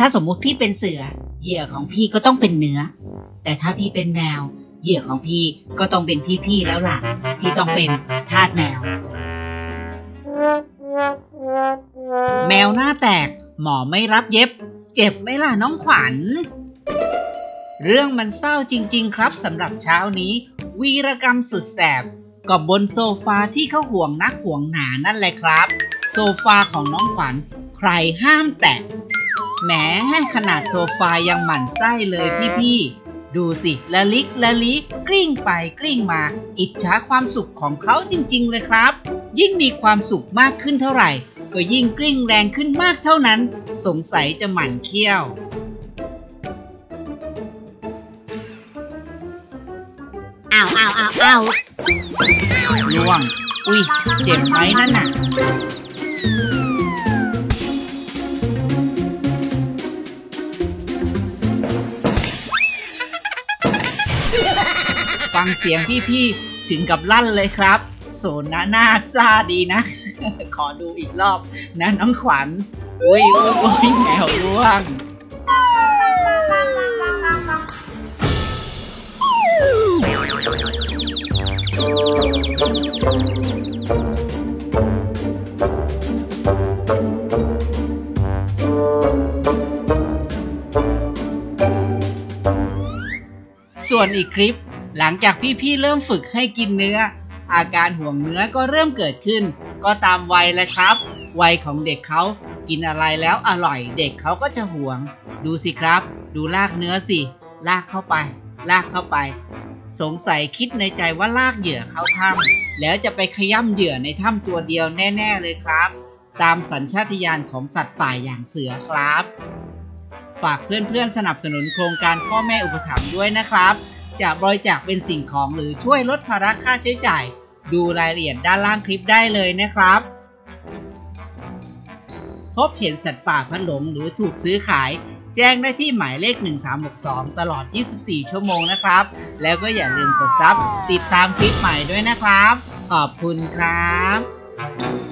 ถ้าสมมุติพี่เป็นเสือเหยื่อของพี่ก็ต้องเป็นเนื้อแต่ถ้าพี่เป็นแมวเหยื่อของพี่ก็ต้องเป็นพี่ๆแล้วล่ะที่ต้องเป็นทาสแมวแมวหน้าแตกหมอไม่รับเย็บเจ็บไหมล่ะน้องขวัญเรื่องมันเศร้าจริงๆครับสำหรับเช้านี้วีรกรรมสุดแสบก็บนโซฟาที่เขาห่วงนักห่วงหนานั่นแหละครับโซฟาของน้องขวัญใครห้ามแตะแหมขนาดโซฟายังหมั่นไส้เลยพี่ๆดูสิละลิกละลิกกลิ้งไปกลิ้งมาอิจฉาความสุขของเขาจริงๆเลยครับยิ่งมีความสุขมากขึ้นเท่าไหร่ก็ยิ่งกลิ้งแรงขึ้นมากเท่านั้นสงสัยจะหมั่นเคี้ยวอ้าวล่วงอุ้ยเจ็บไหมนั่นน่ะฟังเสียงพี่ๆถึงกับลั่นเลยครับโซนหน้าซ่าดีนะ ขอดูอีกรอบนะน้องขวัญอุ้ยแมวร่วงส่วนอีกคลิปหลังจากพี่ๆเริ่มฝึกให้กินเนื้ออาการห่วงเนื้อก็เริ่มเกิดขึ้นก็ตามวัยแหละครับวัยของเด็กเขากินอะไรแล้วอร่อยเด็กเขาก็จะห่วงดูสิครับดูลากเนื้อสิลากเข้าไปสงสัยคิดในใจว่าลากเหยื่อเข้าถ้ำแล้วจะไปขย้ำเหยื่อในถ้ำตัวเดียวแน่ๆเลยครับตามสัญชาตญาณของสัตว์ป่าอย่างเสือครับฝากเพื่อนๆสนับสนุนโครงการพ่อแม่อุปถัมภ์ด้วยนะครับจะบริจาคเป็นสิ่งของหรือช่วยลดภาระค่าใช้จ่ายดูรายละเอียดด้านล่างคลิปได้เลยนะครับพบเห็นสัตว์ป่าพลัดหลงหรือถูกซื้อขายแจ้งได้ที่หมายเลข1362ตลอด24ชั่วโมงนะครับแล้วก็อย่าลืมกดซับติดตามคลิปใหม่ด้วยนะครับขอบคุณครับ